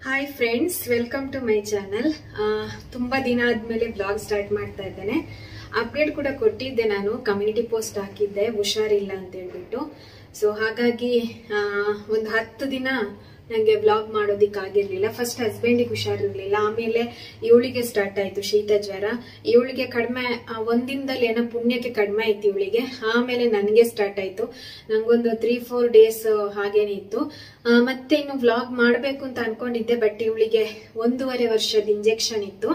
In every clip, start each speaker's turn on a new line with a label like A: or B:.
A: Hi friends, welcome to my channel. ತುಂಬಾ ದಿನ ಆದ್ಮೇಲೆ ಬ್ಲಾಗ್ ಸ್ಟಾರ್ಟ್ ಮಾಡ್ತಾ ಇದ್ದೇನೆ. ಅಪ್ಡೇಟ್ ಕೂಡ ಕೊಟ್ಟಿದ್ದೆ, ನಾನು ಕಮ್ಯುನಿಟಿ ಪೋಸ್ಟ್ ಹಾಕಿದ್ದೆ ಹುಷಾರಿಲ್ಲ ಅಂತ ಹೇಳ್ಬಿಟ್ಟು. ಸೊ ಹಾಗಾಗಿ ಒಂದು 10 ದಿನ ನಂಗೆ ಬ್ಲಾಗ್ ಮಾಡೋದಿಕ್ಕಾಗಿರ್ಲಿಲ್ಲ. ಫಸ್ಟ್ ಹಸ್ಬೆಂಡಿಗೆ ಹುಷಾರಿರ್ಲಿಲ್ಲ, ಆಮೇಲೆ ಇವಳಿಗೆ ಸ್ಟಾರ್ಟ್ ಆಯ್ತು ಶೀತ ಜ್ವರ. ಇವಳಿಗೆ ಕಡಿಮೆ ಒಂದಿನದಲ್ಲಿ ಏನೋ ಪುಣ್ಯಕ್ಕೆ ಕಡಿಮೆ ಆಯ್ತು ಇವಳಿಗೆ, ಆಮೇಲೆ ನನಗೆ ಸ್ಟಾರ್ಟ್ ಆಯ್ತು. ನಂಗೊಂದು 3-4 ಡೇಸ್ ಹಾಗೇನೆ ಇತ್ತು. ಮತ್ತೆ ಇನ್ನು ವ್ಲಾಗ್ ಮಾಡ್ಬೇಕು ಅಂತ ಅನ್ಕೊಂಡಿದ್ದೆ, ಬಟ್ ಇವಳಿಗೆ 1.5 ವರ್ಷದ ಇಂಜೆಕ್ಷನ್ ಇತ್ತು.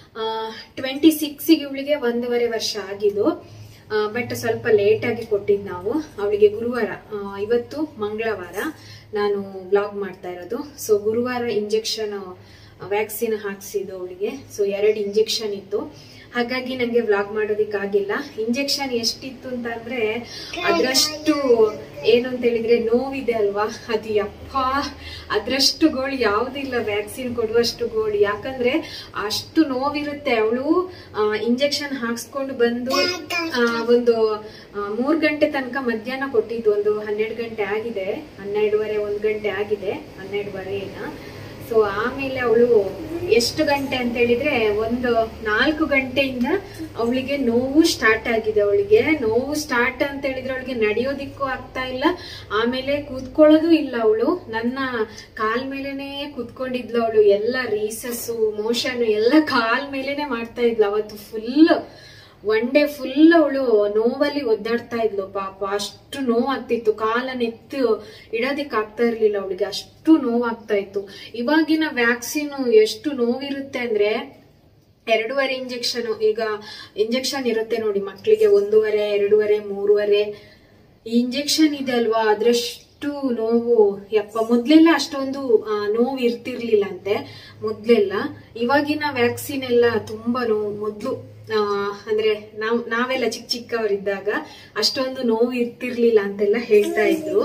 A: 26ಗೆ ಇವಳಿಗೆ 1.5 ವರ್ಷ ಆಗಿದ್ದು. ಬಟ್ ಸ್ವಲ್ಪ ಲೇಟ್ ಆಗಿ ಕೊಟ್ಟಿದ್ದು ನಾವು ಅವಳಿಗೆ. ಗುರುವಾರ, ಇವತ್ತು ಮಂಗಳವಾರ ನಾನು ವ್ಲಾಗ್ ಮಾಡ್ತಾ ಇರೋದು. ಸೊ ಗುರುವಾರ ಇಂಜೆಕ್ಷನ್ ವ್ಯಾಕ್ಸಿನ್ ಹಾಕ್ಸಿದ್ದು ಅವಳಿಗೆ. ಸೊ 2 ಇಂಜೆಕ್ಷನ್ ಇತ್ತು, ಹಾಗಾಗಿ ನಂಗೆ ವ್ಲಾಗ್ ಮಾಡೋದಿಕ್ಕಾಗಿಲ್ಲ. ಇಂಜೆಕ್ಷನ್ ಎಷ್ಟಿತ್ತು ಅಂತ ಅಂದ್ರೆ ಅದ್ರಷ್ಟು ಏನು ಅಂತ ಹೇಳಿದ್ರೆ ನೋವಿದೆ ಅಲ್ವಾ, ಅದು ಯಪ್ಪ ಅದ್ರಷ್ಟು ಗೋಳು ಯಾವುದಿಲ್ಲ ವ್ಯಾಕ್ಸಿನ್ ಕೊಡುವಷ್ಟು ಗೋಳು. ಯಾಕಂದ್ರೆ ಅಷ್ಟು ನೋವಿರುತ್ತೆ. ಅವಳು ಇಂಜೆಕ್ಷನ್ ಹಾಕ್ಸ್ಕೊಂಡು ಬಂದು ಒಂದು 3 ಗಂಟೆ ತನಕ ಮಧ್ಯಾಹ್ನ ಕೊಟ್ಟಿದ್ದು. ಒಂದು 12 ಗಂಟೆ ಆಗಿದೆ, 12:30 1 ಗಂಟೆ ಆಗಿದೆ, 12:30 ಸೊ ಆಮೇಲೆ ಅವಳು ಎಷ್ಟು ಗಂಟೆ ಅಂತ ಹೇಳಿದ್ರೆ ಒಂದು 4 ಗಂಟೆಯಿಂದ ಅವಳಿಗೆ ನೋವು ಸ್ಟಾರ್ಟ್ ಆಗಿದೆ. ಅವಳಿಗೆ ನೋವು ಸ್ಟಾರ್ಟ್ ಅಂತ ಹೇಳಿದ್ರೆ ಅವಳಿಗೆ ನಡೆಯೋದಿಕ್ಕೂ ಆಗ್ತಾ ಇಲ್ಲ, ಆಮೇಲೆ ಕೂತ್ಕೊಳ್ಳೋದು ಇಲ್ಲ. ಅವಳು ನನ್ನ ಕಾಲ್ ಮೇಲೆನೆ ಕೂತ್ಕೊಂಡಿದ್ಲು. ಅವಳು ಎಲ್ಲ ರೀಸಸ್ಸು ಮೋಷನ್ ಎಲ್ಲ ಕಾಲ್ ಮೇಲೆನೆ ಮಾಡ್ತಾ ಇದ್ಲು. ಅವತ್ತು ಫುಲ್ ಒನ್ ಡೇ ಫುಲ್ ಅವಳು ನೋವಲ್ಲಿ ಒದ್ದಾಡ್ತಾ ಇದ್ಲು ಪಾಪ. ಅಷ್ಟು ನೋವಾಗ್ತಿತ್ತು, ಕಾಲನ್ನ ಎತ್ತು ಇಡೋದಿಕ್ ಆಗ್ತಾ ಇರ್ಲಿಲ್ಲ ಅವಳಿಗೆ, ಅಷ್ಟು ನೋವಾಗ್ತಾ ಇತ್ತು. ಇವಾಗಿನ ವ್ಯಾಕ್ಸಿನ್ ಎಷ್ಟು ನೋವಿರುತ್ತೆ ಅಂದ್ರೆ 2.5 ಇಂಜೆಕ್ಷನ್. ಈಗ ಇಂಜೆಕ್ಷನ್ ಇರುತ್ತೆ ನೋಡಿ ಮಕ್ಕಳಿಗೆ 1.5, 2.5, 3.5 ಈ ಇಂಜೆಕ್ಷನ್ ಇದೆ ಅಲ್ವಾ, ಅದ್ರಷ್ಟು ನೋವು ಯಪ್ಪ. ಮೊದ್ಲೆಲ್ಲ ಅಷ್ಟೊಂದು ನೋವು ಇರ್ತಿರ್ಲಿಲ್ಲ ಅಂತೆ ಮೊದ್ಲೆಲ್ಲ. ಇವಾಗಿನ ವ್ಯಾಕ್ಸಿನ್ ಎಲ್ಲ ತುಂಬಾ ನೋವು. ಮೊದ್ಲು ಅಂದ್ರೆ ನಾವೆಲ್ಲ ಚಿಕ್ಕವರಿದ್ದಾಗ ಅಷ್ಟೊಂದು ನೋವು ಇರ್ತಿರ್ಲಿಲ್ಲ ಅಂತೆಲ್ಲ ಹೇಳ್ತಾ ಇದ್ರು.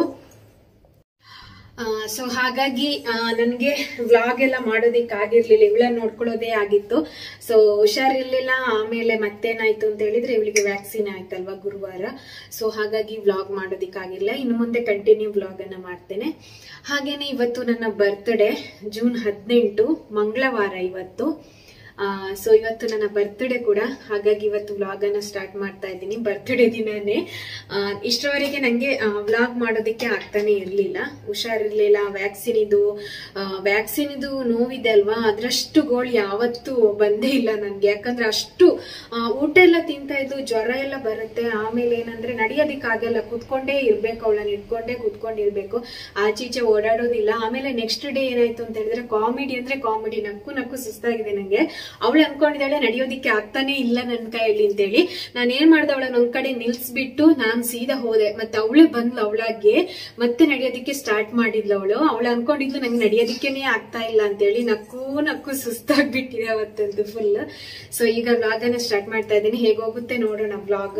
A: ಸೊ ಹಾಗಾಗಿ ನನ್ಗೆ ವ್ಲಾಗ್ ಎಲ್ಲ ಮಾಡೋದಿಕ್ಕಾಗಿರ್ಲಿಲ್ಲ, ಇವಳನ್ನ ನೋಡ್ಕೊಳ್ಳೋದೇ ಆಗಿತ್ತು. ಸೊ ಹುಷಾರಿರ್ಲಿಲ್ಲ. ಆಮೇಲೆ ಮತ್ತೇನಾಯ್ತು ಅಂತ ಹೇಳಿದ್ರೆ ಇವಳಿಗೆ ವ್ಯಾಕ್ಸಿನ್ ಆಯ್ತಲ್ವಾ ಗುರುವಾರ. ಸೊ ಹಾಗಾಗಿ ವ್ಲಾಗ್ ಮಾಡೋದಿಕ್ಕಾಗಿರ್ಲಿಲ್ಲ. ಇನ್ನು ಮುಂದೆ ಕಂಟಿನ್ಯೂ ವ್ಲಾಗ್ ಅನ್ನ ಮಾಡ್ತೇನೆ. ಹಾಗೇನೆ ಇವತ್ತು ನನ್ನ ಬರ್ತ್ಡೇ, ಜೂನ್ 18 ಮಂಗಳವಾರ ಇವತ್ತು. ಸೊ ಇವತ್ತು ನನ್ನ ಬರ್ತ್ಡೇ ಕೂಡ, ಹಾಗಾಗಿ ಇವತ್ತು ವ್ಲಾಗ್ ಅನ್ನ ಸ್ಟಾರ್ಟ್ ಮಾಡ್ತಾ ಇದ್ದೀನಿ. ಬರ್ತ್ಡೇ ದಿನನೇ ಇಷ್ಟರವರೆಗೆ ನಂಗೆ ವ್ಲಾಗ್ ಮಾಡೋದಿಕ್ಕೆ ಆಗ್ತಾನೆ ಇರ್ಲಿಲ್ಲ, ಹುಷಾರಿರ್ಲಿಲ್ಲ. ವ್ಯಾಕ್ಸಿನ್ ಇದು ನೋವಿದೆ ಅಲ್ವಾ, ಅದ್ರಷ್ಟು ಗೋಳು ಯಾವತ್ತೂ ಬಂದೇ ಇಲ್ಲ ನನ್ಗೆ. ಯಾಕಂದ್ರೆ ಅಷ್ಟು ಊಟ ಎಲ್ಲ ತಿಂತಾ ಇದ್ದು, ಜ್ವರ ಎಲ್ಲ ಬರುತ್ತೆ. ಆಮೇಲೆ ಏನಂದ್ರೆ ನಡೆಯೋದಿಕ್ಕಾಗಲ್ಲ, ಕುತ್ಕೊಂಡೇ ಇರ್ಬೇಕು, ಅವಳನ್ನ ಇಟ್ಕೊಂಡೇ ಕುತ್ಕೊಂಡಿರ್ಬೇಕು, ಆಚೀಚೆ ಓಡಾಡೋದಿಲ್ಲ. ಆಮೇಲೆ ನೆಕ್ಸ್ಟ್ ಡೇ ಏನಾಯ್ತು ಅಂತ ಹೇಳಿದ್ರೆ ಕಾಮಿಡಿ ಅಂದ್ರೆ ಕಾಮಿಡಿ, ನಕ್ಕು ಸುಸ್ತಾಗಿದೆ ನಂಗೆ. ಅವಳು ಅನ್ಕೊಂಡಿದ್ದಾಳೆ ನಡೆಯೋದಿಕ್ಕೆ ಆಗ್ತಾನೆ ಇಲ್ಲ ನನ್ನ ಕೈಯಲ್ಲಿ ಅಂತೇಳಿ. ನಾನು ಏನ್ ಮಾಡ್ದೆ, ಅವಳನ್ನ ಒಂದ್ ಕಡೆ ನಿಲ್ಸ್ಬಿಟ್ಟು ನಾನು ಸೀದಾ ಹೋದೆ. ಮತ್ತೆ ಅವಳೇ ಬಂದ್ಲು, ಅವಳಾಗೆ ಮತ್ತೆ ನಡೆಯೋದಿಕ್ಕೆ ಸ್ಟಾರ್ಟ್ ಮಾಡಿದ್ಲು. ಅವಳು ಅನ್ಕೊಂಡಿದ್ಲು ನಂಗೆ ನಡೆಯೋದಿಕ್ಕೇನೆ ಆಗ್ತಾ ಇಲ್ಲ ಅಂತೇಳಿ. ನಕ್ಕು ಸುಸ್ತಾಗ್ಬಿಟ್ಟಿದೆ ಅವತ್ತಂತೂ ಫುಲ್. ಸೊ ಈಗ ವ್ಲಾಗ್ ಅನ್ನ ಸ್ಟಾರ್ಟ್ ಮಾಡ್ತಾ ಇದ್ದೀನಿ, ಹೇಗೋಗುತ್ತೆ ನೋಡೋಣ ವ್ಲಾಗ್.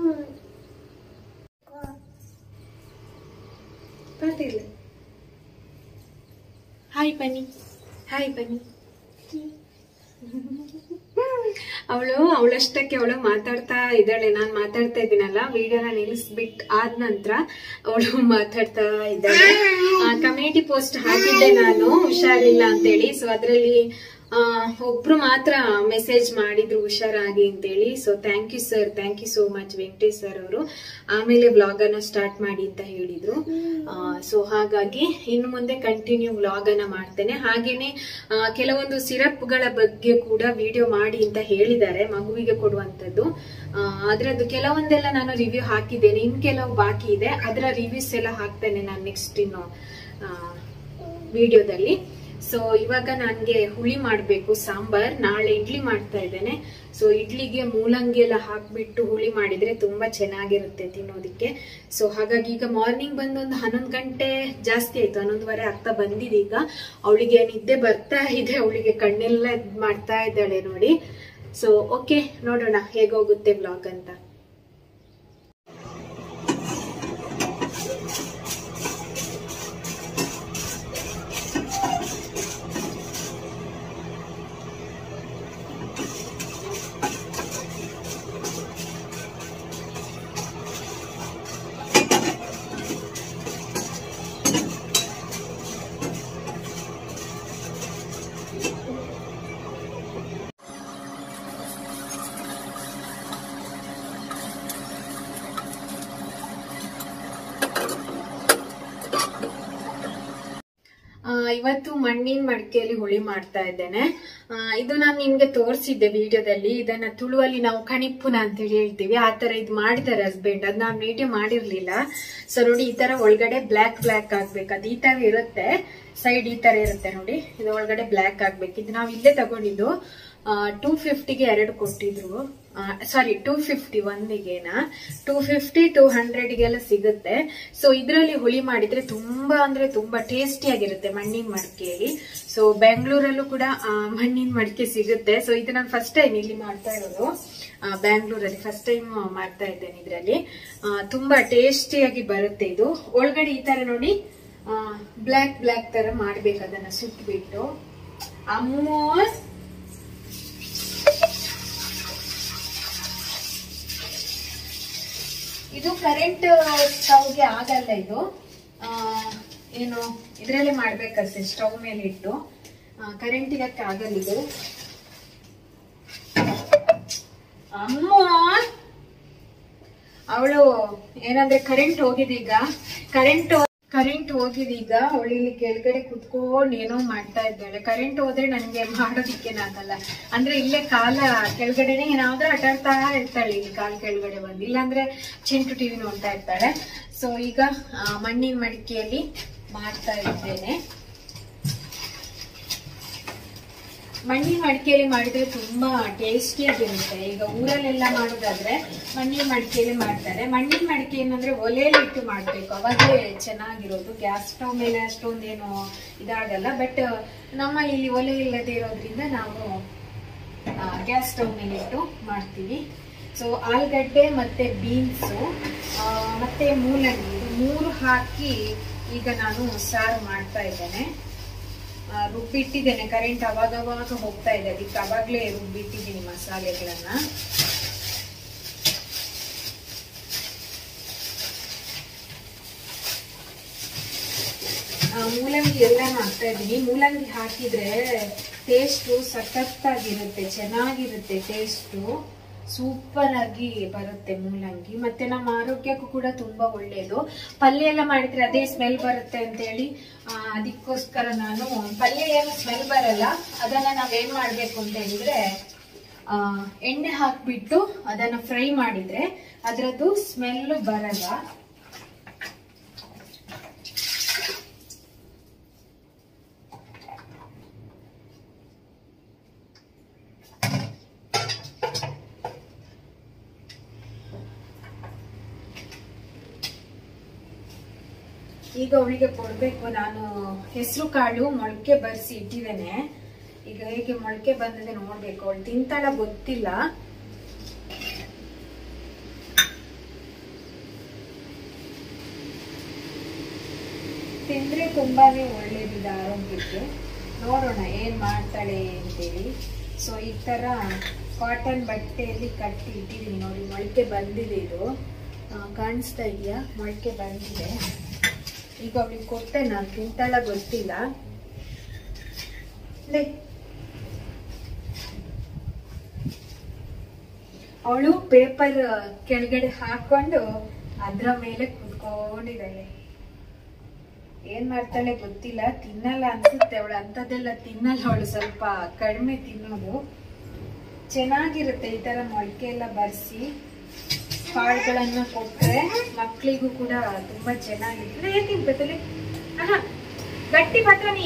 A: ಹಾಯ್ ಬನ್ನಿ, ಹಾಯ್ ಬನ್ನಿ. ಅವಳಷ್ಟಕ್ಕೆ ಅವಳು ಮಾತಾಡ್ತಾ ಇದ್ದಾಳೆ. ನಾನ್ ಮಾತಾಡ್ತಾ ಇದ್ದೀನಲ್ಲ, ವಿಡಿಯೋನ ನಿಲ್ಲಿಸ್ಬಿಟ್ಟು ಆದ ನಂತರ ಅವಳು ಮಾತಾಡ್ತಾ ಇದ್ದಾಳೆ. ಕಮ್ಯುನಿಟಿ ಪೋಸ್ಟ್ ಹಾಕಿದ್ದೆ ನಾನು ಹುಷಾರಿಲ್ಲ ಅಂತೇಳಿ. ಸೊ ಅದ್ರಲ್ಲಿ ಒಬ್ರು ಮಾತ್ರ ಮೆಸೇಜ್ ಮಾಡಿದ್ರು ಹುಷಾರಾಗಿ ಅಂತೇಳಿ. So thank you sir, thank you so much Venkatesh sir ಅವರು. ಆಮೇಲೆ ವ್ಲಾಗ್ ಅನ್ನ ಸ್ಟಾರ್ಟ್ ಮಾಡಿ ಅಂತ ಹೇಳಿದ್ರು. ಸೊ ಹಾಗಾಗಿ ಇನ್ನು ಮುಂದೆ ಕಂಟಿನ್ಯೂ ವ್ಲಾಗ್ ಅನ್ನ ಮಾಡ್ತೇನೆ. ಹಾಗೇನೆ ಕೆಲವೊಂದು ಸಿರಪ್ಗಳ ಬಗ್ಗೆ ಕೂಡ ವಿಡಿಯೋ ಮಾಡಿ ಅಂತ ಹೇಳಿದ್ದಾರೆ, ಮಗುವಿಗೆ ಕೊಡುವಂತದ್ದು. ಅದ್ರದ್ದು ಕೆಲವೊಂದೆಲ್ಲ ನಾನು ರಿವ್ಯೂ ಹಾಕಿದ್ದೇನೆ, ಇನ್ ಕೆಲವು ಬಾಕಿ ಇದೆ. ಅದರ ರಿವ್ಯೂಸ್ ಎಲ್ಲ ಹಾಕ್ತೇನೆ ನಾನು ನೆಕ್ಸ್ಟ್ ಇನ್ನು ವಿಡಿಯೋದಲ್ಲಿ. ಸೊ ಇವಾಗ ನನ್ಗೆ ಹುಳಿ ಮಾಡ್ಬೇಕು, ಸಾಂಬಾರ್. ನಾಳೆ ಇಡ್ಲಿ ಮಾಡ್ತಾ ಇದ್ದೇನೆ. ಸೊ ಇಡ್ಲಿಗೆ ಮೂಲಂಗಿ ಎಲ್ಲ ಹಾಕ್ಬಿಟ್ಟು ಹುಳಿ ಮಾಡಿದ್ರೆ ತುಂಬಾ ಚೆನ್ನಾಗಿರುತ್ತೆ ತಿನ್ನೋದಿಕ್ಕೆ. ಸೊ ಹಾಗಾಗಿ ಈಗ ಮಾರ್ನಿಂಗ್ ಬಂದು ಒಂದು 11 ಗಂಟೆ ಜಾಸ್ತಿ ಆಯ್ತು, 11:30 ಆಗ್ತಾ ಬಂದಿದೆ. ಈಗ ಅವಳಿಗೆ ನಿದ್ದೆ ಬರ್ತಾ ಇದೆ, ಅವಳಿಗೆ ಕಣ್ಣೆಲ್ಲ ಮಾಡ್ತಾ ಇದ್ದಾಳೆ ನೋಡಿ. ಸೊ ಓಕೆ, ನೋಡೋಣ ಹೇಗೋಗುತ್ತೆ ವ್ಲಾಗ್ ಅಂತ. ಇವತ್ತು ಮಣ್ಣಿನ ಮಡಿಕೆಯಲ್ಲಿ ಹುಳಿ ಮಾಡ್ತಾ ಇದ್ದೇನೆ. ಇದು ನಾನು ನಿಮ್ಗೆ ತೋರಿಸಿದ್ದೆ ವಿಡಿಯೋದಲ್ಲಿ. ಇದನ್ನ ತುಳುವಲ್ಲಿ ನಾವು ಕಣಿಪುನ ಅಂತ ಹೇಳ್ತೀವಿ. ಆ ತರ ಇದು ಮಾಡಿದ್ದಾರೆ ಹಸ್ಬೆಂಡ್. ಅದ್ ನಾನು ವಿಡಿಯೋ ಮಾಡಿರ್ಲಿಲ್ಲ. ಸೊ ನೋಡಿ, ಈ ತರ ಒಳಗಡೆ ಬ್ಲಾಕ್ ಬ್ಲಾಕ್ ಆಗ್ಬೇಕು. ಅದು ಈ ತರ ಇರುತ್ತೆ, ಸೈಡ್ ಈ ತರ ಇರುತ್ತೆ ನೋಡಿ. ಇದು ಒಳಗಡೆ ಬ್ಲಾಕ್ ಆಗ್ಬೇಕು. ಇದು ನಾವು ಇಲ್ಲೇ ತಗೊಂಡಿದ್ದು 250ಗೆ 2 ಕೊಟ್ಟಿದ್ರು. ಸಾರಿ 250 ಒಂದಿಗೆನಾ, 250 200ಗೆಲ್ಲ ಸಿಗುತ್ತೆ. ಸೊ ಇದ್ರಲ್ಲಿ ಹುಳಿ ಮಾಡಿದ್ರೆ ತುಂಬಾ ಅಂದ್ರೆ ತುಂಬಾ ಟೇಸ್ಟಿ ಆಗಿರುತ್ತೆ ಮಣ್ಣಿನ ಮಡಿಕೆಯಲ್ಲಿ. ಸೊ ಬೆಂಗಳೂರಲ್ಲೂ ಕೂಡ ಮಣ್ಣಿನ ಮಡಿಕೆ ಸಿಗುತ್ತೆ. ಸೊ ಇದು ನಾನು ಫಸ್ಟ್ ಟೈಮ್ ಇಲ್ಲಿ ಮಾಡ್ತಾ ಇರೋದು. ಬ್ಯಾಂಗ್ಳೂರಲ್ಲಿ ಫಸ್ಟ್ ಟೈಮ್ ಮಾಡ್ತಾ ಇದ್ದೇನೆ. ಇದ್ರಲ್ಲಿ ತುಂಬಾ ಟೇಸ್ಟಿಯಾಗಿ ಬರುತ್ತೆ. ಇದು ಒಳಗಡೆ ಈ ತರ ನೋಡಿ ಬ್ಲಾಕ್ ಬ್ಲಾಕ್ ತರ ಮಾಡ್ಬೇಕು. ಅದನ್ನ ಸುಟ್ಬಿಟ್ಟು ಅಮ್ಮೋ ಇದು ಕರೆಂಟ್ ಸ್ಟವ್ಗೆ ಆಗಲ್ಲ. ಇದು ಏನು ಇದ್ರಲ್ಲೇ ಮಾಡ್ಬೇಕಷ್ಟೆ, ಸ್ಟವ್ ಮೇಲೆ ಇಟ್ಟು. ಕರೆಂಟ್ ಇದಕ್ಕೆ ಆಗಲ್ಲ ಇದು. ಅಮ್ಮ ಅವಳು ಏನಂದ್ರೆ ಕರೆಂಟ್ ಹೋಗಿದೀಗ, ಕರೆಂಟ್ ಹೋಗಿದೀಗ ಅವಳು ಇಲ್ಲಿ ಕೆಳಗಡೆ ಕುತ್ಕೊಂಡು ಏನೋ ಮಾಡ್ತಾ ಇದ್ದಾಳೆ. ಕರೆಂಟ್ ಹೋದ್ರೆ ನನ್ಗೆ ಮಾಡೋದಿಕ್ಕೇನಾಗಲ್ಲ. ಅಂದ್ರೆ ಇಲ್ಲೇ ಕಾಲ ಕೆಳಗಡೆನೆ ಏನಾದ್ರೂ ಆಟಾಡ್ತಾ ಇರ್ತಾಳೆ. ಇಲ್ಲಿ ಕಾಲ್ ಕೆಳಗಡೆ ಬಂದು, ಇಲ್ಲಾಂದ್ರೆ ಚಿಂಟು ಟಿವಿ ನೋಡ್ತಾ ಇರ್ತಾಳೆ. ಸೊ ಈಗ ಮಣ್ಣಿನ ಮಡಿಕೆಯಲ್ಲಿ ಮಾಡ್ತಾ ಇದ್ದೇನೆ. ಮಣ್ಣಿನ ಮಡಿಕೆಯಲ್ಲಿ ಮಾಡಿದ್ರೆ ತುಂಬಾ ಟೇಸ್ಟಿಯಾಗಿರುತ್ತೆ. ಈಗ ಊರಲ್ಲೆಲ್ಲ ಮಾಡೋದಾದ್ರೆ ಮಣ್ಣಿನ ಮಡಿಕೆಯಲ್ಲಿ ಮಾಡ್ತಾರೆ. ಮಣ್ಣಿನ ಮಡಿಕೆ ಏನಂದ್ರೆ ಒಲೆಯಲ್ಲಿ ಇಟ್ಟು ಮಾಡ್ಬೇಕು, ಅವಾಗಲೇ ಚೆನ್ನಾಗಿರೋದು. ಗ್ಯಾಸ್ ಸ್ಟವ್ ಮೇಲೆ ಅಷ್ಟೊಂದೇನು ಇದಾಗಲ್ಲ. ಬಟ್ ನಮ್ಮ ಇಲ್ಲಿ ಒಲೆ ಇಲ್ಲದೆ ಇರೋದ್ರಿಂದ ನಾವು ಗ್ಯಾಸ್ ಸ್ಟವ್ ಮೇಲೆ ಇಟ್ಟು ಮಾಡ್ತೀವಿ. ಸೊ ಆಲೂಗಡ್ಡೆ ಮತ್ತೆ ಬೀನ್ಸು ಮತ್ತೆ ಮೂಲಂಗಿ, 3 ಹಾಕಿ ಈಗ ನಾನು ಸಾರು ಮಾಡ್ತಾ ಇದ್ದೇನೆ. ರುಬ್ಬಿಟ್ಟಿದ್ದೇನೆ. ಕರೆಂಟ್ ಅವಾಗ ಹೋಗ್ತಾ ಇದೆ, ಅದಕ್ಕೆ ಅವಾಗ್ಲೇ ರುಬ್ಬಿಟ್ಟಿದ್ದೀನಿ ಮಸಾಲೆಗಳನ್ನ. ಮೂಲಂಗಿ ಎಲ್ಲ ಹಾಕ್ತಾ ಇದ್ದೀನಿ. ಮೂಲಂಗಿ ಹಾಕಿದ್ರೆ ಟೇಸ್ಟು ಸಖತ್ತಾಗಿರುತ್ತೆ, ಚೆನ್ನಾಗಿರುತ್ತೆ. ಟೇಸ್ಟು ಸೂಪರ್ ಆಗಿ ಬರುತ್ತೆ ಮೂಲಂಗಿ. ಮತ್ತೆ ನಮ್ಮ ಆರೋಗ್ಯಕ್ಕೂ ಕೂಡ ತುಂಬಾ ಒಳ್ಳೇದು. ಪಲ್ಯ ಎಲ್ಲ ಮಾಡಿದ್ರೆ ಅದೇ ಸ್ಮೆಲ್ ಬರುತ್ತೆ ಅಂತ ಹೇಳಿ ಅದಕ್ಕೋಸ್ಕರ ನಾನು ಪಲ್ಯ ಏನು ಸ್ಮೆಲ್ ಬರಲ್ಲ. ಅದನ್ನ ನಾವೇನ್ ಮಾಡ್ಬೇಕು ಅಂತ ಹೇಳಿದ್ರೆ ಎಣ್ಣೆ ಹಾಕ್ಬಿಟ್ಟು ಅದನ್ನ ಫ್ರೈ ಮಾಡಿದ್ರೆ ಅದ್ರದ್ದು ಸ್ಮೆಲ್ ಬರಲ್ಲ. ಈಗ ಅವಳಿಗೆ ಕೊಡ್ಬೇಕು. ನಾನು ಹೆಸರು ಕಾಳು ಮೊಳಕೆ ಬರ್ಸಿ ಇಟ್ಟಿದ್ದೇನೆ. ಈಗ ಹೇಗೆ ಮೊಳಕೆ ಬಂದಿದೆ ನೋಡ್ಬೇಕು. ಅವಳು ತಿಂತಾಳ ಗೊತ್ತಿಲ್ಲ. ತಿಂದ್ರೆ ತುಂಬಾನೇ ಒಳ್ಳೇದಿದೆ ಆರೋಗ್ಯಕ್ಕೆ. ನೋಡೋಣ ಏನ್ ಮಾಡ್ತಾಳೆ ಅಂತೇಳಿ. ಸೊ ಈ ತರ ಕಾಟನ್ ಬಟ್ಟೆಯಲ್ಲಿ ಕಟ್ಟಿ ಇಟ್ಟಿದ್ದೀನಿ ನೋಡಿ. ಮೊಳಕೆ ಬಂದಿದೆ. ಇದು ಕಾಣಿಸ್ತಾ ಇದೆಯಾ? ಮೊಳಕೆ ಬಂದಿದೆ. ಈಗ ಅವಳಿಗೆ ಕೊಟ್ಟೆ. ನಾನು ತಿಂತಾಳ ಗೊತ್ತಿಲ್ಲ. ಅವಳು ಪೇಪರ್ ಕೆಳಗಡೆ ಹಾಕೊಂಡು ಅದ್ರ ಮೇಲೆ ಕುತ್ಕೊಂಡಿದ್ದಾಳೆ. ಏನ್ ಮಾಡ್ತಾಳೆ ಗೊತ್ತಿಲ್ಲ. ತಿನ್ನಲ್ಲ ಅನ್ಸುತ್ತೆ ಅವಳು. ಅಂತದೆಲ್ಲ ತಿನ್ನಲ್ಲ ಅವಳು. ಸ್ವಲ್ಪ ಕಡಿಮೆ ತಿನ್ನೋದು. ಚೆನ್ನಾಗಿರುತ್ತೆ ಈ ತರ ಮೊಳಕೆ ಎಲ್ಲ ಬರ್ಸಿ ಕಾಳುಗಳನ್ನ ಕೊಟ್ರೆ ಮಕ್ಕಳಿಗೂ ಕೂಡ ತುಂಬಾ ಚೆನ್ನಾಗಿರ್ತದೆ. ಏನ್ ತಿನ್ಬೇಕಲ್ಲಿ? ಗಟ್ಟಿ ಬಟಾಣಿ.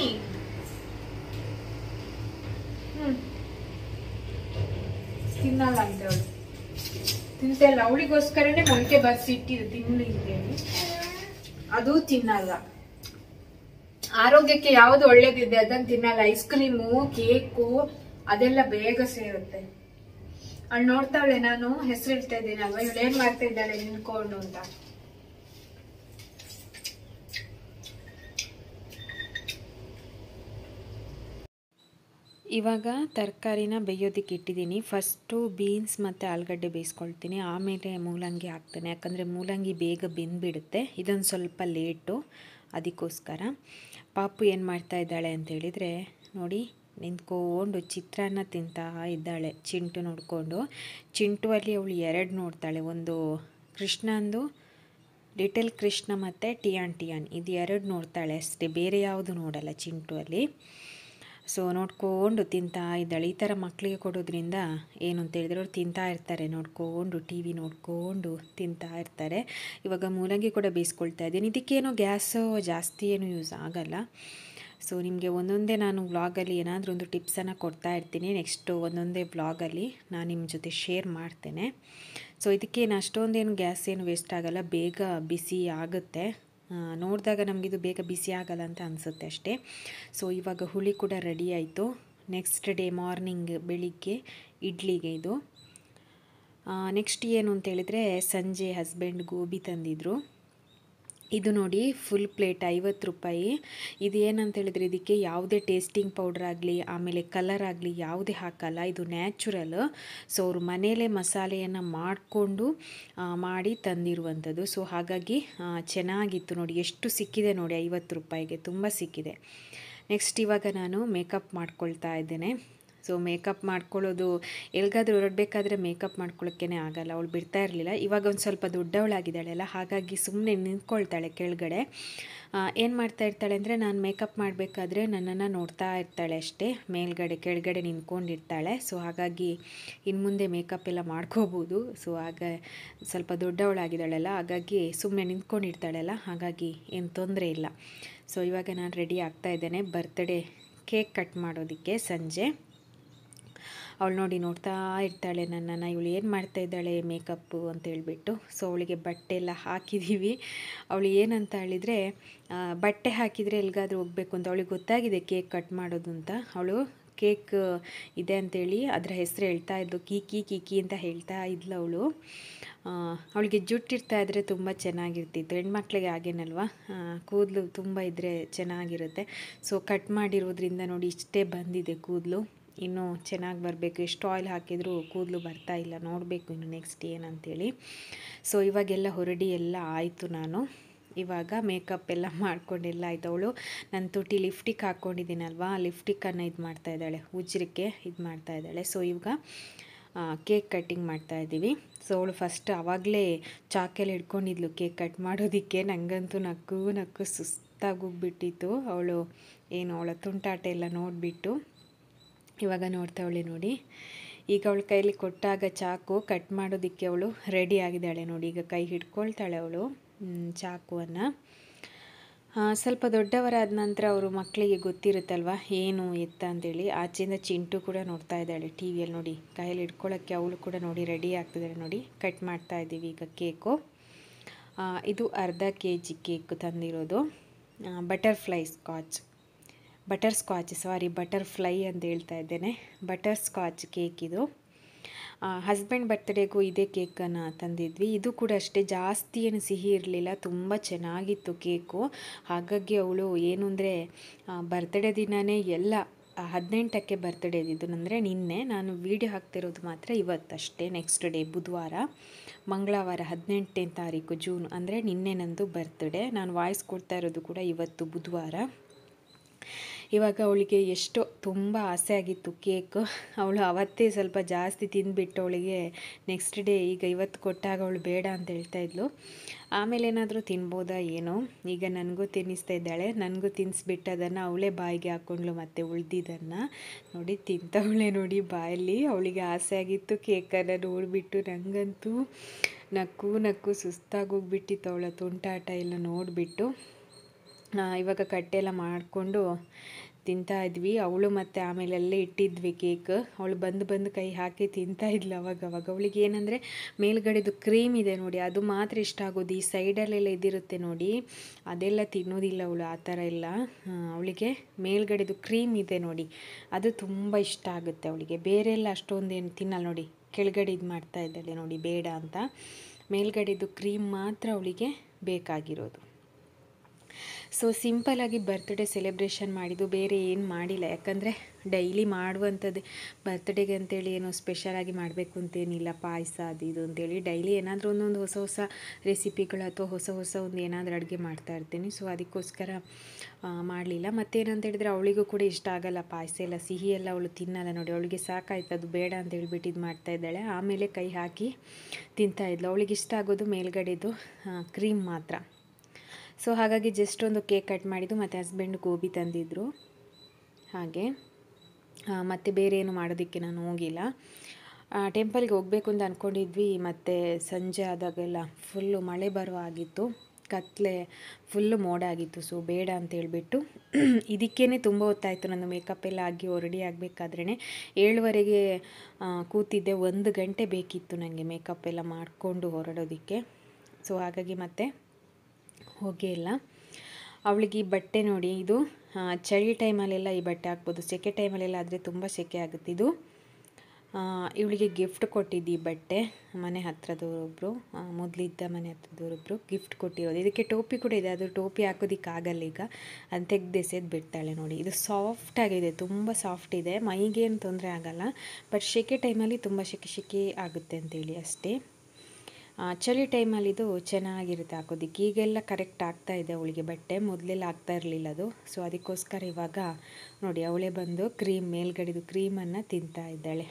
A: ತಿನ್ನಲ್ಲ ಅಂತ ಅವಳು. ತಿಂತಲ್ಲ. ಅವಳಿಗೋಸ್ಕರನೇ ಮೊಳಕೆ ಬರ್ಸಿ ಇಟ್ಟಿದ್ದು ತಿನ್ನಲಿದ್ದೇನೆ. ಅದು ತಿನ್ನಲ್ಲ. ಆರೋಗ್ಯಕ್ಕೆ ಯಾವ್ದು ಒಳ್ಳೇದಿದೆ ಅದನ್ನ ತಿನ್ನಲ್ಲ. ಐಸ್ ಕ್ರೀಮು, ಕೇಕು ಅದೆಲ್ಲ ಬೇಗ ಸೇರುತ್ತೆ. ಅವಳು ನೋಡ್ತಾವಳೆ. ನಾನು ಹೆಸರು ಇಡ್ತಾ ಇದ್ದೀನಿ ಅಲ್ವಾ, ಇವಳು ಏನ್ ಮಾಡ್ತಾ ಇದ್ದಾಳೆ ನಿಂತ್ಕೊಂಡು ಅಂತ.
B: ಇವಾಗ ತರಕಾರಿನ ಬೇಯೋದಕ್ಕೆ ಇಟ್ಟಿದ್ದೀನಿ. ಫಸ್ಟು ಬೀನ್ಸ್ ಮತ್ತು ಆಲೂಗಡ್ಡೆ ಬೇಯಿಸ್ಕೊಳ್ತೀನಿ, ಆಮೇಲೆ ಮೂಲಂಗಿ ಹಾಕ್ತೇನೆ. ಯಾಕಂದರೆ ಮೂಲಂಗಿ ಬೇಗ ಬೆಂದ್ಬಿಡುತ್ತೆ. ಇದೊಂದು ಸ್ವಲ್ಪ ಲೇಟು, ಅದಕ್ಕೋಸ್ಕರ. ಪಾಪು ಏನು ಮಾಡ್ತಾ ಇದ್ದಾಳೆ ಅಂತೇಳಿದರೆ ನೋಡಿ, ನಿಂತ್ಕೊಂಡು ಚಿತ್ರಾನ್ನ ತಿಂತಾ ಇದ್ದಾಳೆ ಚಿಂಟು ನೋಡಿಕೊಂಡು. ಚಿಂಟು ಅಲ್ಲಿ ಅವಳು 2 ನೋಡ್ತಾಳೆ. ಒಂದು ಕೃಷ್ಣಂದು ಲಿಟಲ್ ಕೃಷ್ಣ ಮತ್ತು ಟಿಯಾನ್ ಇದು ಎರಡು ನೋಡ್ತಾಳೆ ಅಷ್ಟೇ, ಬೇರೆ ಯಾವುದು ನೋಡಲ್ಲ ಚಿಂಟು ಅಲ್ಲಿ. ಸೊ ನೋಡ್ಕೊಂಡು ತಿಂತಾ ಇದ್ದಾಳೆ. ಈ ಥರ ಮಕ್ಕಳಿಗೆ ಕೊಡೋದ್ರಿಂದ ಏನು ಅಂತ ಹೇಳಿದ್ರೆ ಅವ್ರು ತಿಂತಾ ಇರ್ತಾರೆ, ನೋಡ್ಕೊಂಡು ಟಿ ವಿ ನೋಡಿಕೊಂಡು ತಿಂತಾ ಇರ್ತಾರೆ. ಇವಾಗ ಮೂಲಂಗಿ ಕೂಡ ಬೇಯಿಸ್ಕೊಳ್ತಾ ಇದ್ದೀನಿ. ಇದಕ್ಕೇನೋ ಗ್ಯಾಸು ಜಾಸ್ತಿ ಏನು ಯೂಸ್ ಆಗಲ್ಲ. ಸೊ ನಿಮಗೆ ಒಂದೊಂದೇ ನಾನು ವ್ಲಾಗಲ್ಲಿ ಏನಾದರೂ ಒಂದು ಟಿಪ್ಸನ್ನು ಕೊಡ್ತಾ ಇರ್ತೀನಿ. ನೆಕ್ಸ್ಟು ಒಂದೊಂದೇ ವ್ಲಾಗಲ್ಲಿ ನಾನು ನಿಮ್ಮ ಜೊತೆ ಶೇರ್ ಮಾಡ್ತೇನೆ. ಸೊ ಇದಕ್ಕೇನು ಅಷ್ಟೊಂದೇನು ಗ್ಯಾಸ್ ಏನು ವೇಸ್ಟ್ ಆಗಲ್ಲ, ಬೇಗ ಬಿಸಿ ಆಗುತ್ತೆ. ನೋಡಿದಾಗ ನಮಗಿದು ಬೇಗ ಬಿಸಿ ಆಗಲ್ಲ ಅಂತ ಅನಿಸುತ್ತೆ ಅಷ್ಟೇ. ಸೊ ಇವಾಗ ಹುಳಿ ಕೂಡ ರೆಡಿ ಆಯಿತು. ನೆಕ್ಸ್ಟ್ ಡೇ ಮಾರ್ನಿಂಗ್ ಬೆಳಿಗ್ಗೆ ಇಡ್ಲಿಗೆ ಇದು. ನೆಕ್ಸ್ಟ್ ಏನು ಅಂತೇಳಿದರೆ ಸಂಜೆ ಹಸ್ಬೆಂಡ್ ಗೋಬಿ ತಂದಿದ್ರು. ಇದು ನೋಡಿ ಫುಲ್ ಪ್ಲೇಟ್ 50 ರೂಪಾಯಿ. ಇದು ಏನಂತೇಳಿದರೆ ಇದಕ್ಕೆ ಯಾವುದೇ ಟೇಸ್ಟಿಂಗ್ ಪೌಡ್ರ್ ಆಗಲಿ ಆಮೇಲೆ ಕಲರ್ ಆಗಲಿ ಯಾವುದೇ ಹಾಕಲ್ಲ, ಇದು ನ್ಯಾಚುರಲ್. ಸೊ ಅವರು ಮನೆಯಲ್ಲೇ ಮಸಾಲೆಯನ್ನು ಮಾಡಿಕೊಂಡು ಮಾಡಿ ತಂದಿರುವಂಥದ್ದು. ಸೊ ಹಾಗಾಗಿ ಚೆನ್ನಾಗಿತ್ತು ನೋಡಿ, ಎಷ್ಟು ಸಿಕ್ಕಿದೆ ನೋಡಿ 50 ರೂಪಾಯಿಗೆ, ತುಂಬ ಸಿಕ್ಕಿದೆ. ನೆಕ್ಸ್ಟ್ ಇವಾಗ ನಾನು ಮೇಕಪ್ ಮಾಡ್ಕೊಳ್ತಾ ಇದ್ದೇನೆ. ಸೊ ಮೇಕಪ್ ಮಾಡ್ಕೊಳ್ಳೋದು ಎಲ್ಲಿಗಾದ್ರೂ ಹೊರಡಬೇಕಾದ್ರೆ ಮೇಕಪ್ ಮಾಡ್ಕೊಳ್ಳೋಕ್ಕೇ ಆಗಲ್ಲ, ಅವಳು ಬಿಡ್ತಾ ಇರಲಿಲ್ಲ. ಇವಾಗ ಒಂದು ಸ್ವಲ್ಪ ದೊಡ್ಡವಳಾಗಿದ್ದಾಳೆಲ್ಲ, ಹಾಗಾಗಿ ಸುಮ್ಮನೆ ನಿಂತ್ಕೊಳ್ತಾಳೆ ಕೆಳಗಡೆ. ಏನು ಮಾಡ್ತಾ ಇರ್ತಾಳೆ ಅಂದರೆ ನಾನು ಮೇಕಪ್ ಮಾಡಬೇಕಾದ್ರೆ ನನ್ನನ್ನು ನೋಡ್ತಾ ಇರ್ತಾಳೆ ಅಷ್ಟೇ, ಕೆಳಗಡೆ ನಿಂತ್ಕೊಂಡಿರ್ತಾಳೆ. ಸೊ ಹಾಗಾಗಿ ಇನ್ನು ಮುಂದೆ ಮೇಕಪ್ ಎಲ್ಲ ಮಾಡ್ಕೋಬೋದು. ಸೊ ಆಗ ಸ್ವಲ್ಪ ದೊಡ್ಡವಳಾಗಿದ್ದಾಳೆಲ್ಲ, ಹಾಗಾಗಿ ಸುಮ್ಮನೆ ನಿಂತ್ಕೊಂಡಿರ್ತಾಳೆಲ್ಲ, ಹಾಗಾಗಿ ಏನು ತೊಂದರೆ ಇಲ್ಲ. ಸೊ ಇವಾಗ ನಾನು ರೆಡಿ ಆಗ್ತಾ ಇದ್ದೇನೆ ಬರ್ತ್ಡೇ ಕೇಕ್ ಕಟ್ ಮಾಡೋದಕ್ಕೆ ಸಂಜೆ. ಅವಳು ನೋಡಿ ನೋಡ್ತಾ ಇರ್ತಾಳೆ ನನ್ನನ್ನು, ಇವಳು ಏನು ಮಾಡ್ತಾ ಇದ್ದಾಳೆ ಮೇಕಪ್ಪು ಅಂತ ಹೇಳ್ಬಿಟ್ಟು. ಸೊ ಅವಳಿಗೆ ಬಟ್ಟೆ ಎಲ್ಲ ಹಾಕಿದ್ದೀವಿ. ಅವಳು ಏನಂತ ಹೇಳಿದರೆ ಬಟ್ಟೆ ಹಾಕಿದರೆ ಎಲ್ಲಿಗಾದ್ರೂ ಹೋಗಬೇಕು ಅಂತ ಅವಳಿಗೆ ಗೊತ್ತಾಗಿದೆ ಕೇಕ್ ಕಟ್ ಮಾಡೋದು ಅಂತ. ಅವಳು ಕೇಕ್ ಇದೆ ಅಂಥೇಳಿ ಅದರ ಹೆಸರು ಹೇಳ್ತಾ ಇದ್ಲು, ಕೀಕಿ ಅಂತ ಹೇಳ್ತಾ ಇದ್ಲು ಅವಳು. ಅವಳಿಗೆ ಜುಟ್ಟಿರ್ತಾ ಇದ್ದರೆ ತುಂಬ ಚೆನ್ನಾಗಿರ್ತಿತ್ತು, ಹೆಣ್ಮಕ್ಳಿಗೆ ಹಾಗೇನಲ್ವ, ಕೂದಲು ತುಂಬ ಇದ್ದರೆ ಚೆನ್ನಾಗಿರುತ್ತೆ. ಸೊ ಕಟ್ ಮಾಡಿರೋದ್ರಿಂದ ನೋಡಿ ಇಷ್ಟೇ ಬಂದಿದೆ ಕೂದಲು, ಇನ್ನೂ ಚೆನ್ನಾಗಿ ಬರಬೇಕು. ಎಷ್ಟು ಆಯಿಲ್ ಹಾಕಿದರೂ ಕೂದಲು ಬರ್ತಾ ಇಲ್ಲ, ನೋಡಬೇಕು ಇನ್ನು ನೆಕ್ಸ್ಟ್ ಏನಂತೇಳಿ. ಸೊ ಇವಾಗೆಲ್ಲ ಹೊರಡಿ ಎಲ್ಲ ಆಯಿತು. ನಾನು ಇವಾಗ ಮೇಕಪ್ ಎಲ್ಲ ಮಾಡ್ಕೊಂಡೆಲ್ಲ ಆಯಿತು. ಅವಳು ನನ್ನ ತುಟಿ ಲಿಫ್ಟಿಕ್ ಹಾಕ್ಕೊಂಡಿದ್ದೀನಲ್ವ, ಲಿಫ್ಟಿಕ್ಕನ್ನು ಇದು ಮಾಡ್ತಾಯಿದ್ದಾಳೆ, ಉಜ್ರಕ್ಕೆ ಇದು ಮಾಡ್ತಾಯಿದ್ದಾಳೆ. ಸೊ ಇವಾಗ ಕೇಕ್ ಕಟ್ಟಿಂಗ್ ಮಾಡ್ತಾಯಿದ್ದೀವಿ. ಸೊ ಅವಳು ಫಸ್ಟ್ ಆವಾಗಲೇ ಚಾಕೆಲ್ಲ ಹಿಡ್ಕೊಂಡಿದ್ಲು ಕೇಕ್ ಕಟ್ ಮಾಡೋದಕ್ಕೆ. ನನಗಂತೂ ನಕ್ಕು ಸುಸ್ತಾಗೋಗ್ಬಿಟ್ಟಿತ್ತು. ಅವಳ ತುಂಟಾಟ ಎಲ್ಲ ನೋಡಿಬಿಟ್ಟು ಇವಾಗ ನೋಡ್ತಾವಳೆ ನೋಡಿ. ಈಗ ಅವಳ ಕೈಲಿ ಕೊಟ್ಟಾಗ ಚಾಕು ಕಟ್ ಮಾಡೋದಕ್ಕೆ ಅವಳು ರೆಡಿ ಆಗಿದ್ದಾಳೆ ನೋಡಿ. ಈಗ ಕೈ ಹಿಡ್ಕೊಳ್ತಾಳೆ ಅವಳು ಚಾಕುವನ್ನು. ಸ್ವಲ್ಪ ದೊಡ್ಡವರಾದ ನಂತರ ಅವರು ಮಕ್ಕಳಿಗೆ ಗೊತ್ತಿರುತ್ತಲ್ವ ಏನು ಎತ್ತ ಅಂತೇಳಿ. ಆಚೆಯಿಂದ ಚಿಂಟು ಕೂಡ ನೋಡ್ತಾ ಇದ್ದಾಳೆ ಟಿ ವಿಯಲ್ಲಿ ನೋಡಿ, ಕೈಯಲ್ಲಿ ಹಿಡ್ಕೊಳ್ಳೋಕ್ಕೆ ಅವಳು ಕೂಡ ನೋಡಿ ರೆಡಿ ಆಗ್ತಿದ್ದಾಳೆ ನೋಡಿ. ಕಟ್ ಮಾಡ್ತಾ ಇದ್ದೀವಿ ಈಗ ಕೇಕು. ಇದು ಅರ್ಧ kg ಕೇಕ್ ತಂದಿರೋದು. ಬಟರ್ಫ್ಲೈ ಅಂತ ಹೇಳ್ತಾ ಇದ್ದೇನೆ. ಬಟರ್ ಸ್ಕಾಚ್ ಕೇಕ್ ಇದು. ಹಸ್ಬೆಂಡ್ ಬರ್ತ್ಡೇಗೂ ಇದೇ ಕೇಕನ್ನು ತಂದಿದ್ವಿ. ಇದು ಕೂಡ ಅಷ್ಟೇ ಜಾಸ್ತಿ ಏನು ಸಿಹಿ ಇರಲಿಲ್ಲ, ತುಂಬ ಚೆನ್ನಾಗಿತ್ತು ಕೇಕು. ಹಾಗಾಗಿ ಅವಳು ಏನು ಅಂದರೆ ಬರ್ತ್ಡೇ ದಿನವೇ ಎಲ್ಲ 18ಕ್ಕೆ ಬರ್ತ್ಡೇ ಇದ್ದಿದ್ದು, ಅಂದರೆ ನಿನ್ನೆ. ನಾನು ವೀಡಿಯೋ ಹಾಕ್ತಿರೋದು ಮಾತ್ರ ಇವತ್ತಷ್ಟೇ. ನೆಕ್ಸ್ಟ್ ಡೇ ಬುಧವಾರ, ಮಂಗಳವಾರ 18ನೇ ತಾರೀಕು ಜೂನ್, ಅಂದರೆ ನಿನ್ನೆ ನಂದು ಬರ್ತ್ಡೇ. ನಾನು ವಾಯ್ಸ್ ಕೊಡ್ತಾ ಇರೋದು ಕೂಡ ಇವತ್ತು ಬುಧವಾರ. ಇವಾಗ ಅವಳಿಗೆ ಎಷ್ಟೋ ತುಂಬ ಆಸೆ ಆಗಿತ್ತು ಕೇಕ್. ಅವಳು ಅವತ್ತೇ ಸ್ವಲ್ಪ ಜಾಸ್ತಿ ತಿಂದುಬಿಟ್ಟು ಅವಳಿಗೆ ನೆಕ್ಸ್ಟ್ ಡೇ ಈಗ ಇವತ್ತು ಕೊಟ್ಟಾಗ ಅವಳು ಬೇಡ ಅಂತ ಹೇಳ್ತಾ ಇದ್ಲು. ಆಮೇಲೆ ಏನಾದರೂ ತಿನ್ಬೋದಾ ಏನೋ. ಈಗ ನನಗೂ ತಿನ್ನಿಸ್ತಾ ಇದ್ದಾಳೆ, ನನಗೂ ತಿನ್ನಿಸ್ಬಿಟ್ಟು ಅದನ್ನು ಅವಳೇ ಬಾಯಿಗೆ ಹಾಕ್ಕೊಂಡ್ಳು ಮತ್ತೆ ಉಳಿದಿದ್ದನ್ನು ನೋಡಿ ತಿಂತವಳೆ ನೋಡಿ ಬಾಯಲ್ಲಿ. ಅವಳಿಗೆ ಆಸೆ ಆಗಿತ್ತು ಕೇಕನ್ನು ನೋಡಿಬಿಟ್ಟು. ನನಗಂತೂ ನಕ್ಕು ಸುಸ್ತಾಗೋಗ್ಬಿಟ್ಟಿತ್ತು ಅವಳ ತುಂಟಾಟ ಎಲ್ಲ ನೋಡಿಬಿಟ್ಟು. ಇವಾಗ ಕಟ್ಟೆಲ್ಲ ಮಾಡಿಕೊಂಡು ತಿಂತಾ ಇದ್ವಿ. ಅವಳು ಮತ್ತು ಆಮೇಲೆಲ್ಲೇ ಇಟ್ಟಿದ್ವಿ ಕೇಕ್. ಅವಳು ಬಂದು ಕೈ ಹಾಕಿ ತಿಂತಾ ಇದ್ಲು ಅವಾಗ. ಅವಳಿಗೆ ಏನಂದರೆ ಮೇಲ್ಗಡೆದು ಕ್ರೀಮ್ ಇದೆ ನೋಡಿ, ಅದು ಮಾತ್ರ ಇಷ್ಟ ಆಗೋದು. ಈ ಸೈಡಲ್ಲೆಲ್ಲ ಇದಿರುತ್ತೆ ನೋಡಿ, ಅದೆಲ್ಲ ತಿನ್ನೋದಿಲ್ಲ ಅವಳು. ಆ ಥರ ಎಲ್ಲ ಅವಳಿಗೆ ಮೇಲ್ಗಡೆದು ಕ್ರೀಮ್ ಇದೆ ನೋಡಿ, ಅದು ತುಂಬ ಇಷ್ಟ ಆಗುತ್ತೆ ಅವಳಿಗೆ. ಬೇರೆ ಎಲ್ಲ ಅಷ್ಟೊಂದೇನು ತಿನ್ನಲ್ಲ ನೋಡಿ. ಕೆಳಗಡೆ ಇದು ಮಾಡ್ತಾ ಇದ್ದಾಳೆ ನೋಡಿ ಬೇಡ ಅಂತ. ಮೇಲ್ಗಡೆದು ಕ್ರೀಮ್ ಮಾತ್ರ ಅವಳಿಗೆ ಬೇಕಾಗಿರೋದು. ಸೊ ಸಿಂಪಲಾಗಿ ಬರ್ತ್ಡೇ ಸೆಲೆಬ್ರೇಷನ್ ಮಾಡಿದ್ದು, ಬೇರೆ ಏನು ಮಾಡಿಲ್ಲ. ಯಾಕಂದರೆ ಡೈಲಿ ಮಾಡುವಂಥದ್ದು ಬರ್ತ್ಡೇಗೆ ಅಂತೇಳಿ ಏನೋ ಸ್ಪೆಷಲಾಗಿ ಮಾಡಬೇಕು ಅಂತೇನಿಲ್ಲ, ಪಾಯಸ ಅದು ಇದು ಅಂತೇಳಿ ಡೈಲಿ ಏನಾದರೂ ಒಂದೊಂದು ಹೊಸ ಹೊಸ ರೆಸಿಪಿಗಳು ಅಥವಾ ಹೊಸ ಹೊಸ ಒಂದು ಏನಾದರೂ ಅಡುಗೆ ಮಾಡ್ತಾಯಿರ್ತೀನಿ. ಸೊ ಅದಕ್ಕೋಸ್ಕರ ಮಾಡಲಿಲ್ಲ. ಮತ್ತೇನಂತ ಹೇಳಿದರೆ ಅವಳಿಗೂ ಕೂಡ ಇಷ್ಟ ಆಗಲ್ಲ ಪಾಯಸ ಎಲ್ಲ, ಸಿಹಿ ಎಲ್ಲ ಅವಳು ತಿನ್ನಲ್ಲ ನೋಡಿ. ಅವಳಿಗೆ ಸಾಕಾಯ್ತು, ಅದು ಬೇಡ ಅಂತ ಹೇಳ್ಬಿಟ್ಟು ಇದು ಮಾಡ್ತಾಯಿದ್ದಾಳೆ. ಆಮೇಲೆ ಕೈ ಹಾಕಿ ತಿಂತಾಯಿದ್ಲು. ಅವಳಿಗೆ ಇಷ್ಟ ಆಗೋದು ಮೇಲ್ಗಡೆದು ಕ್ರೀಮ್ ಮಾತ್ರ. ಸೊ ಹಾಗಾಗಿ ಜಸ್ಟ್ ಒಂದು ಕೇಕ್ ಕಟ್ ಮಾಡಿದ್ದು, ಮತ್ತು ಹಸ್ಬೆಂಡ್ ಗೋಬಿ ತಂದಿದ್ದರು ಹಾಗೆ. ಮತ್ತು ಬೇರೆ ಏನು ಮಾಡೋದಕ್ಕೆ ನಾನು ಹೋಗಿಲ್ಲ. ಟೆಂಪಲ್ಗೆ ಹೋಗಬೇಕು ಅಂತ ಅಂದ್ಕೊಂಡಿದ್ವಿ, ಮತ್ತು ಸಂಜೆ ಆದಾಗೆಲ್ಲ ಫುಲ್ಲು ಮಳೆ ಬರೋ ಆಗಿತ್ತು, ಕತ್ಲೆ ಫುಲ್ಲು ಮೋಡ ಆಗಿತ್ತು. ಸೊ ಬೇಡ ಅಂತ ಹೇಳ್ಬಿಟ್ಟು ಇದಕ್ಕೇ ತುಂಬ ಹೊತ್ತಾಯಿತು. ನನ್ನ ಮೇಕಪ್ ಎಲ್ಲ ಆಗಿ ರೆಡಿ ಆಗಬೇಕಾದ್ರೇ 7:30ಗೆ ಕೂತಿದ್ದೆ. 1 ಗಂಟೆ ಬೇಕಿತ್ತು ನನಗೆ ಮೇಕಪ್ ಎಲ್ಲ ಮಾಡಿಕೊಂಡು ಹೊರಡೋದಕ್ಕೆ. ಸೊ ಹಾಗಾಗಿ ಮತ್ತೆ ಹೋಗೇ ಇಲ್ಲ. ಅವಳಿಗೆ ಈ ಬಟ್ಟೆ ನೋಡಿ, ಇದು ಚಳಿ ಟೈಮಲ್ಲೆಲ್ಲ ಈ ಬಟ್ಟೆ ಹಾಕ್ಬೋದು, ಸೆಕೆ ಟೈಮಲ್ಲೆಲ್ಲ ಆದರೆ ತುಂಬ ಸೆಕೆ ಆಗುತ್ತೆ. ಇದು ಇವಳಿಗೆ ಗಿಫ್ಟ್ ಕೊಟ್ಟಿದ್ದು ಈ ಬಟ್ಟೆ, ಮನೆ ಹತ್ರದವರೊಬ್ಬರು, ಮೊದಲಿದ್ದ ಮನೆ ಹತ್ರದವರೊಬ್ಬರು ಗಿಫ್ಟ್ ಕೊಟ್ಟಿರೋದು. ಇದಕ್ಕೆ ಟೋಪಿ ಕೂಡ ಇದೆ, ಅದು ಟೋಪಿ ಹಾಕೋದಕ್ಕಾಗಲ್ಲ ಈಗ, ಅದು ತೆಗೆದೆಸೆದು ಬಿಡ್ತಾಳೆ ನೋಡಿ. ಇದು ಸಾಫ್ಟಾಗಿದೆ, ತುಂಬ ಸಾಫ್ಟ್ ಇದೆ, ಮೈಗೇನು ತೊಂದರೆ ಆಗಲ್ಲ. ಬಟ್ ಸೆಕೆ ಟೈಮಲ್ಲಿ ತುಂಬ ಸೆಕೆ ಆಗುತ್ತೆ ಅಂತೇಳಿ ಅಷ್ಟೇ. ಚಳಿ ಟೈಮಲ್ಲಿ ಇದು ಚೆನ್ನಾಗಿರುತ್ತೆ ಹಾಕೋದಕ್ಕೆ. ಈಗೆಲ್ಲ ಕರೆಕ್ಟ್ ಆಗ್ತಾಯಿದೆ ಅವಳಿಗೆ ಬಟ್ಟೆ, ಮೊದಲೆಲ್ಲ ಆಗ್ತಾ ಇರಲಿಲ್ಲ ಅದು. ಸೊ ಅದಕ್ಕೋಸ್ಕರ ಇವಾಗ ನೋಡಿ ಅವಳೇ ಬಂದು ಮೇಲ್ಗಡೆದು ಕ್ರೀಮನ್ನು ತಿಂತಾ ಇದ್ದಾಳೆ.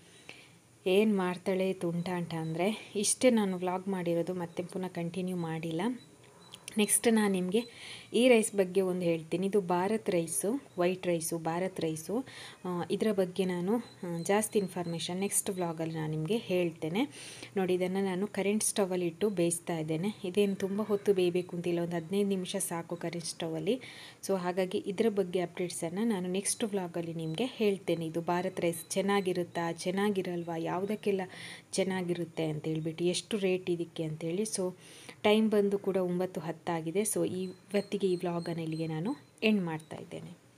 B: ಏನು ಮಾಡ್ತಾಳೆ ತುಂಟಾಟ ಅಂದರೆ. ಇಷ್ಟೇ ನಾನು ವ್ಲಾಗ್ ಮಾಡಿರೋದು, ಮತ್ತೆ ಪುನಃ ಕಂಟಿನ್ಯೂ ಮಾಡಿಲ್ಲ. ನೆಕ್ಸ್ಟ್ ನಾನು ನಿಮಗೆ ಈ ರೈಸ್ ಬಗ್ಗೆ ಒಂದು ಹೇಳ್ತೀನಿ. ಇದು Bharat rice, white rice, Bharat rice. ಇದರ ಬಗ್ಗೆ ನಾನು ಜಾಸ್ತಿ ಇನ್ಫಾರ್ಮೇಷನ್ ನೆಕ್ಸ್ಟ್ ವ್ಲಾಗಲ್ಲಿ ನಾನು ನಿಮಗೆ ಹೇಳ್ತೇನೆ ನೋಡಿ. ಇದನ್ನು ನಾನು ಕರೆಂಟ್ ಸ್ಟವಲ್ಲಿ ಇಟ್ಟು ಬೇಯಿಸ್ತಾ ಇದ್ದೇನೆ. ಇದೇನು ತುಂಬ ಹೊತ್ತು ಬೇಯಬೇಕು ಅಂತಿಲ್ಲ, ಒಂದು 15 ನಿಮಿಷ ಸಾಕು ಕರೆಂಟ್ ಸ್ಟವಲ್ಲಿ. ಸೊ ಹಾಗಾಗಿ ಇದರ ಬಗ್ಗೆ ಅಪ್ಡೇಟ್ಸನ್ನು ನಾನು ನೆಕ್ಸ್ಟ್ ವ್ಲಾಗಲ್ಲಿ ನಿಮಗೆ ಹೇಳ್ತೇನೆ. ಇದು ಭಾರತ್ ರೈಸ್ ಚೆನ್ನಾಗಿರುತ್ತಾ ಚೆನ್ನಾಗಿರಲ್ವಾ, ಯಾವುದಕ್ಕೆಲ್ಲ ಚೆನ್ನಾಗಿರುತ್ತೆ ಅಂತೇಳ್ಬಿಟ್ಟು, ಎಷ್ಟು ರೇಟ್ ಇದಕ್ಕೆ ಅಂತೇಳಿ. ಸೊ ಟೈಮ್ ಬಂದು ಕೂಡ 9:10 ಆಗಿದೆ. ಸೊ ಇವತ್ತಿಗೆ ಈ ವ್ಲಾಗನ್ನು ಇಲ್ಲಿಗೆ ನಾನು ಎಂಡ್ ಮಾಡ್ತಾ ಇದ್ದೇನೆ.